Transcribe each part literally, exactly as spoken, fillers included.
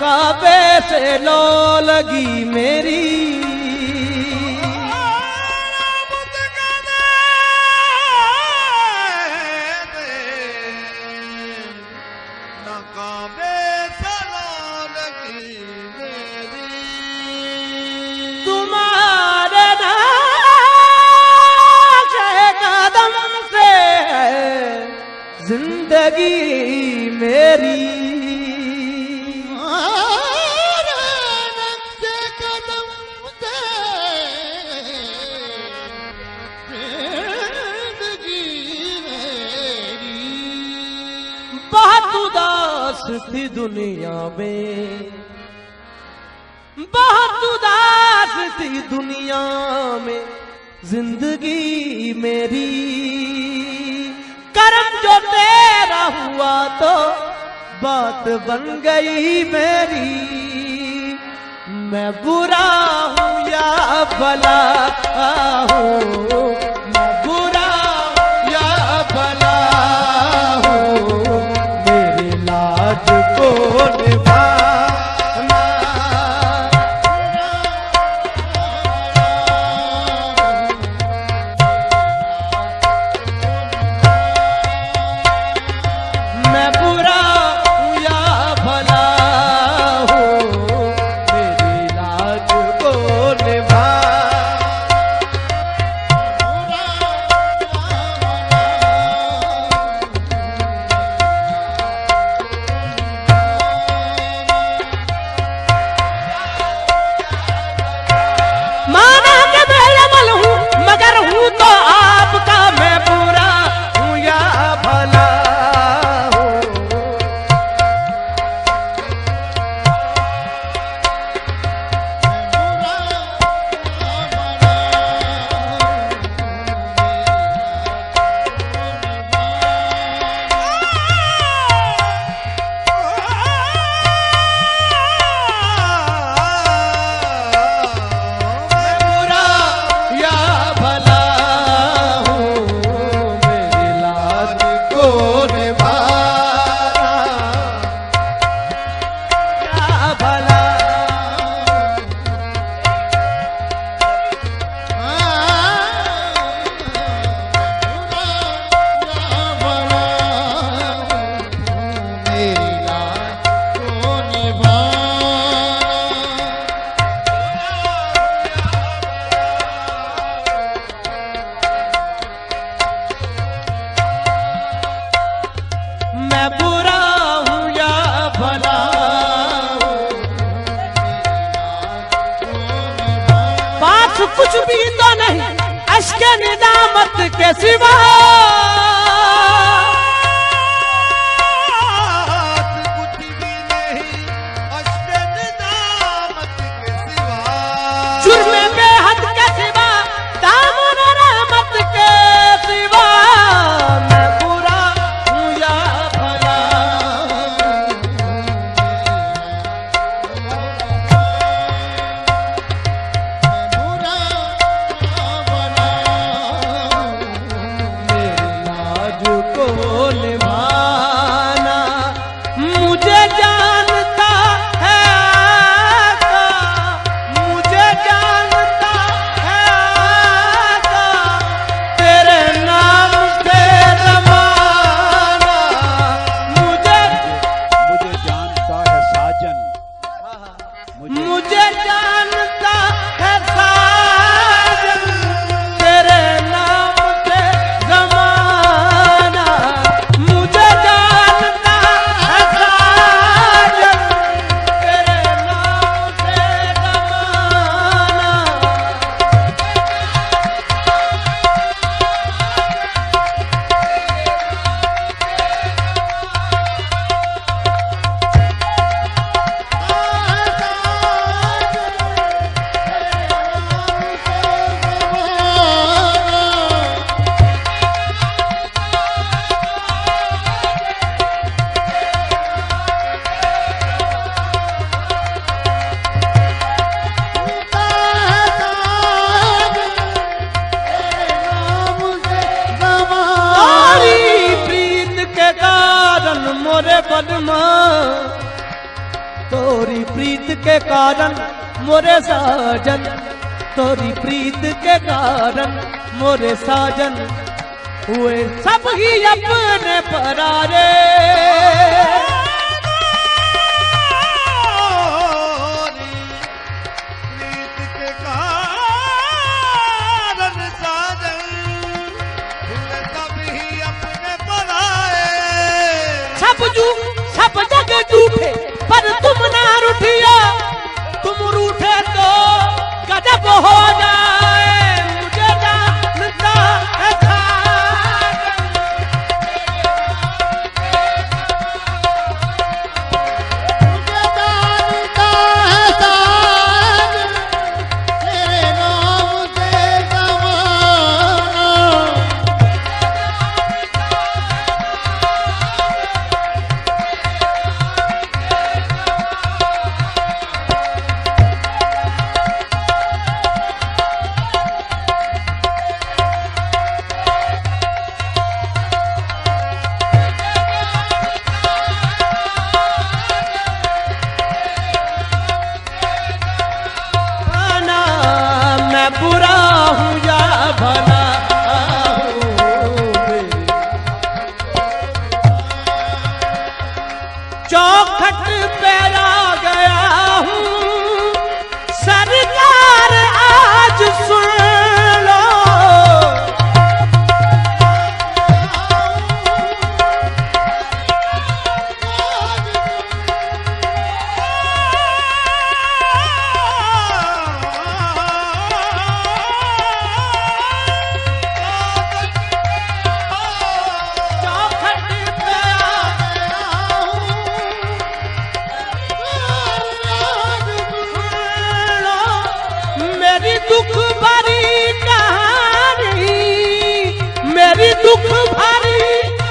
काबे से लो लगी मेरी। तुम्हारे नाक़े कदम से जिंदगी मेरी। बहुत उदास थी दुनिया में, बहुत उदास थी दुनिया में जिंदगी मेरी। करम जो तेरा हुआ तो बात बन गई मेरी। मैं बुरा हूँ या भला हूँ, मैं बुरा या भला हूँ, मेरी लाज को निभाना। मैं बुरा हूँ या भला हूँ, मेरी लाज को निभाना। माना कि मैं अमल हूँ मगर हूँ तो आपका। मैं बुरा हूँ या भला हूँ, मैं बुरा या भला हूँ, मेरी लाज को निभाना। या भला मेरी लाज को मैं बुरा हूँ या भला हूँ, पास कुछ भी तो नहीं अश्क निदामत के सिवा। कुछ भी नहीं अश्क निदामत के सिवा। जुर्म बेहद के सिवा, दामन रहमत के सिवा। मैं बुरा हूँ या भला मेरी लाज को निभाना। मुझे जानता है आका, मुझे जानता है आका, तेरे नाम से जमाना। मुझे मुझे जानता है साजन, मुझे जानता है साजन, तेरे नाम से जमाना। मुझे जानता है साजन, तेरे नाम से जमाना। मोरे बदमा तोरी प्रीत के कारण मोरे साजन, तोरी प्रीत के कारण मोरे साजन हुए सब ही अपने परारे। सब जू सब जगह झूठे पर तुम ना रूठिया, तुम रूठे तो गजब हो जाए। मुझे जानता है बुरा हूँ या भला हूँ, चौखट पे आ गया हूँ सरकार आज सुन लो। मेरी दुख भरी कहानी, मेरी दुख भरी,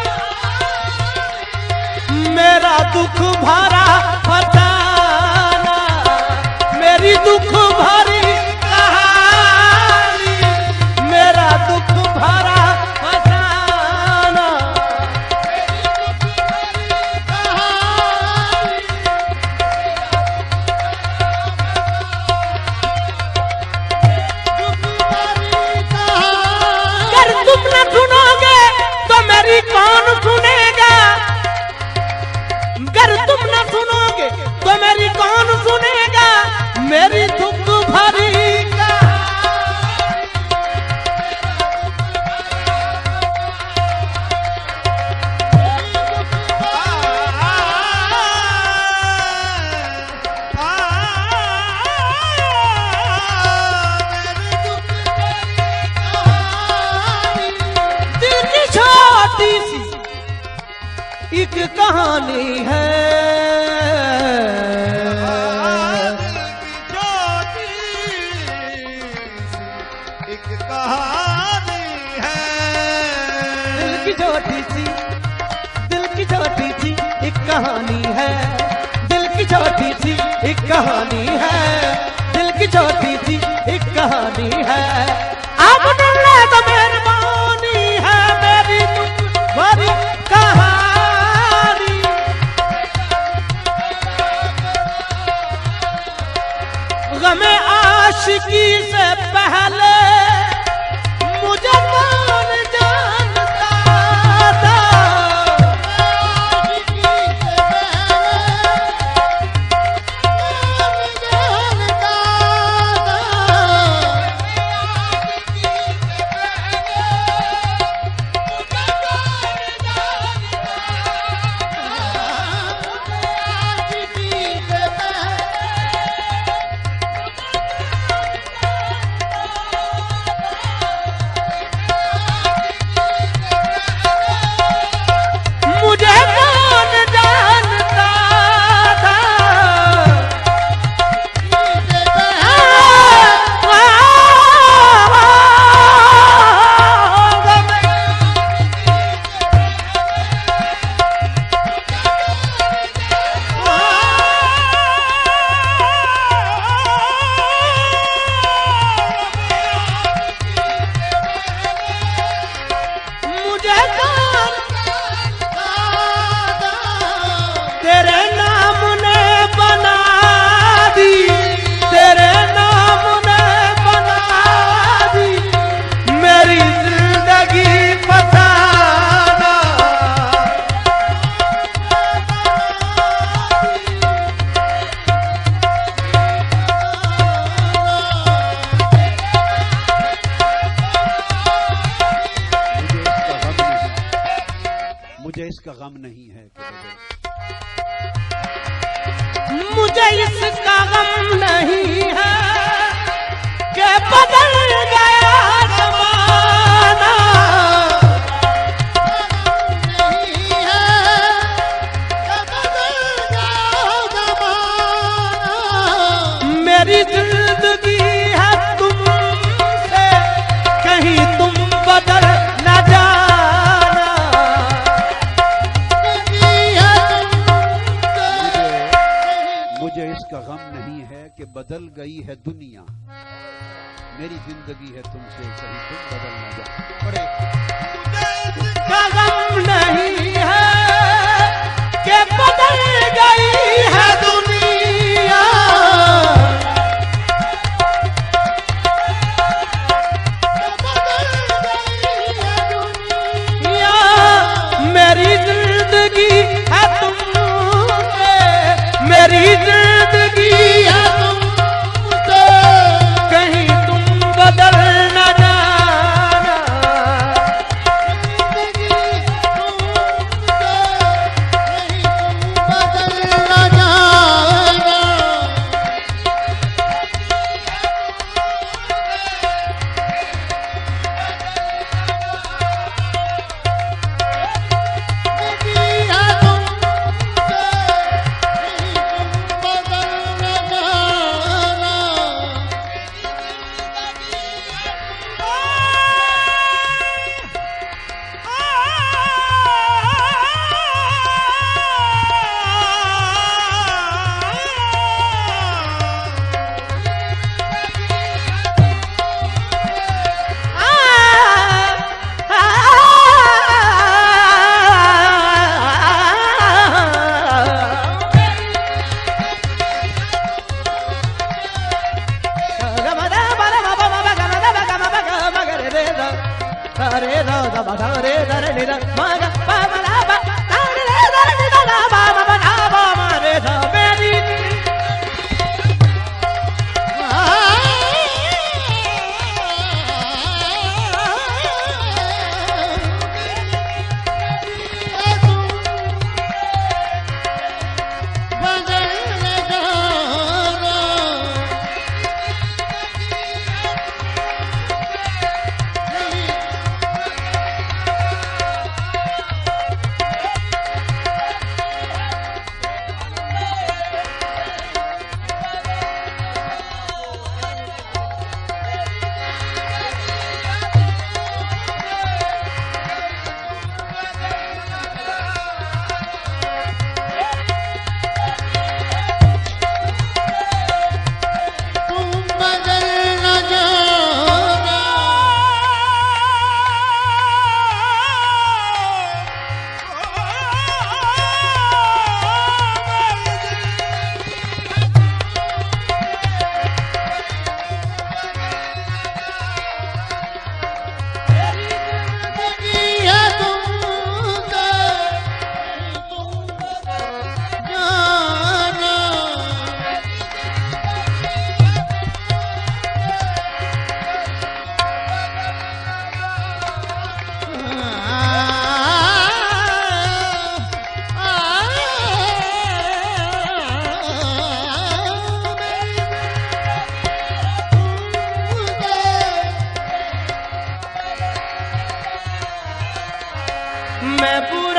मेरा दुख भरा फसाना, मेरी दुख भरी कहानी, मेरा दुख भरा फसाना। तुम न सुनोगे तो मेरी कौन सुनेगा, अगर तुम न सुनोगे तो मेरी कौन सुनेगा। मेरी दुख भरी एक कहानी है, एक कहानी है, दिल की छोटी सी, दिल की छोटी सी एक कहानी है, दिल की छोटी सी एक कहानी है, दिल की छोटी सी एक कहानी है। आप मिलने तो मेहरबानी है, मेरी बड़ी कहानी। गमे आशिकी से पहले मुझे कौन जानता था, आशिकी से पहले कौन जानता था। मुझे इसका गम नहीं है कि बदल मुझे इसका गम नहीं है कि बदल गया ज़माना। नहीं है कि बदल गया ज़माना। मेरी जिंदगी है तुमसे, कहीं तुम बदल न जाना। मुझे इसका गम नहीं है कि बदल गई है दुनिया, मेरी जिंदगी है तुमसे, कहीं तुम बदल न जाओ। इसका गम नहीं है कि बदल गई है दुनिया। दुनिया मेरी जिंदगी है तुमसे, मेरी जिंदगी है तुमसे, कहीं तुम बदल न जाना। जिंदगी तुमसे, कहीं तुम बदल न जाना। मैं